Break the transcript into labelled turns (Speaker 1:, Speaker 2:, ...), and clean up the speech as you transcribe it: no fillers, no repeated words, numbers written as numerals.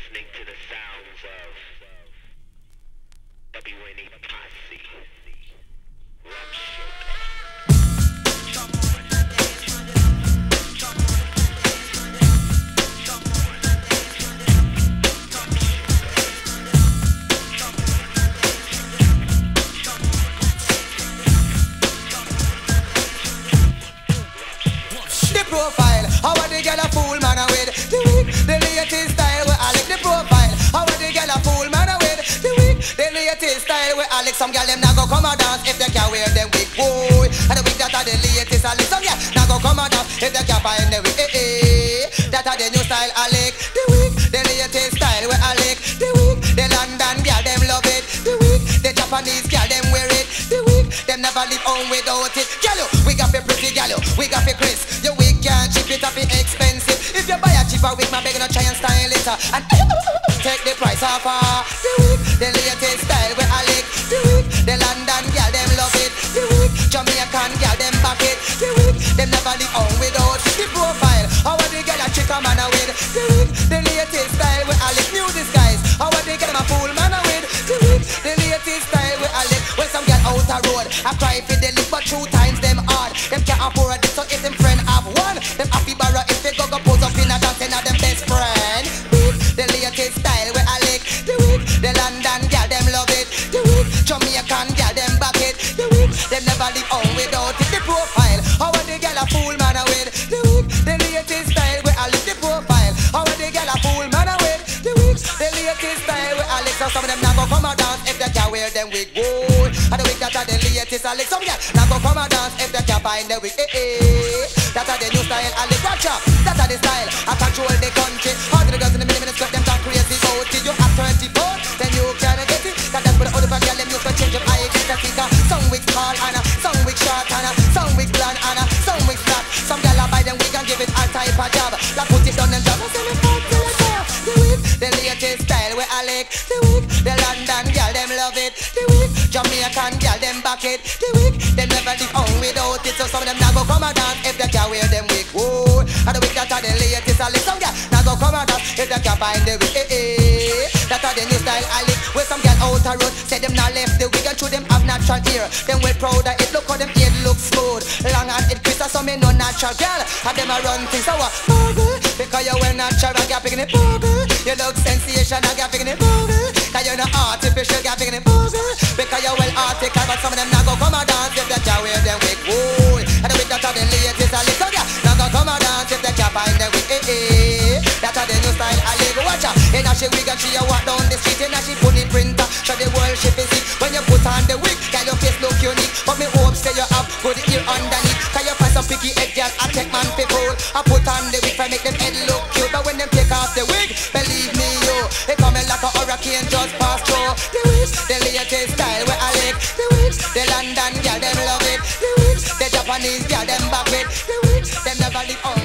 Speaker 1: listening to the sounds of WNE Posse. Rum
Speaker 2: The profile, how are the girl a fool man with the weak, the latest style with Alex. The profile, how are the girl a fool man with the weak, the latest style with Alex. Some girl them not go come and dance if they can't wear them wig, boy. And the wig that are the latest Alex. Some girl not go come and dance if they can't find the wig, that are the new style Alex. The wig, the latest style with Alex. The wig, the London girl them love it. The wig, the Japanese girl them wear it. The wig, them never live home without it. Girl, we got the pretty girl, we got the Chris. Your wig can't cheap it up, it expensive. If you buy a cheaper wig, my beg no try and style it and take the price off. The wig, the latest style with Alex. The wig, the London girl them love it. The wig, Jamaican girl them back it. The wig, them never live home without it. The profile, how are the girl a chick a man a with? The wig, the latest style with Alex. New disguise, how are the girl a fool man a with? The wig, the latest style with Alex. When some girl out a road, I cry for the lip, but 2 times them hard. Them can't afford it, so if them friend have one, them happy barra if they go pose up in a dance and them best friend. Wig, the latest style with Alex. The wig, the London girl them love it. The wig, Jamaican girl them back it. The wig, them never live home without it. The profile, how are the girl a fool man a with? The wig, the latest style with Alex. The profile, how are the girl a fool man a with? The wig, the latest style with Alex. So some of them not go come and dance if they can't wear them wig. Whoa, and the wig that are the latest Alex. Some girl not go come and dance if they can't find the wig. That are the new style Alex. Watch out, that are the style. I control the country. All the girls in the minutes got them talk crazy about it. You have 24, then you can get it. That's what the other girl them use to change up. I get a figure. Some wigs tall and some wigs short and some wigs blonde and some wigs flat. Some girl buy them wig and give it all type of job. Like put it on them job and send it out to the top. The wig, the latest style with Alex. The wig, the London girl them love it. The wig, Jamaican girl them back it. The wig, them never live home without it. So some of them not go come and dance if they can't wear them wig. Whoa, and the wig that are the latest Alex. Some girl not go come and dance if they can't find the wig. That are the new style Alex. Where some girl out a road say them not left the wig and show them have natural hair. Them well proud of it. Look how them head look smooth, long and it crisp. So me no natural girl, and them a run things so bubble. Because you wear natural, girl picking it bubble. You look sensational, girl picking it bubble. Cause you're not artificial, girl picking it bubble. Because you well article, but some of them not go come and dance if they can't wear them wig. Whoa, and the wig that are the latest Alex. So girl not go come and dance if they can't find them wig. That are the new style Alex. Watch out, and now she wig and she walk down the street and now she put it printer. Show the world she busy. When you put on the wig, girl your face look unique. But me hope say you have good ear underneath. Cause you find some picky head girl and take man people. I put on the wig for make them head look cute. But when them take off the wig, believe me yo, they coming like a hurricane just pass through. The wigs, the latest style with Alex. The wigs, the London girl them love it. The wigs, the Japanese girl them back it. The wigs, them never leave home.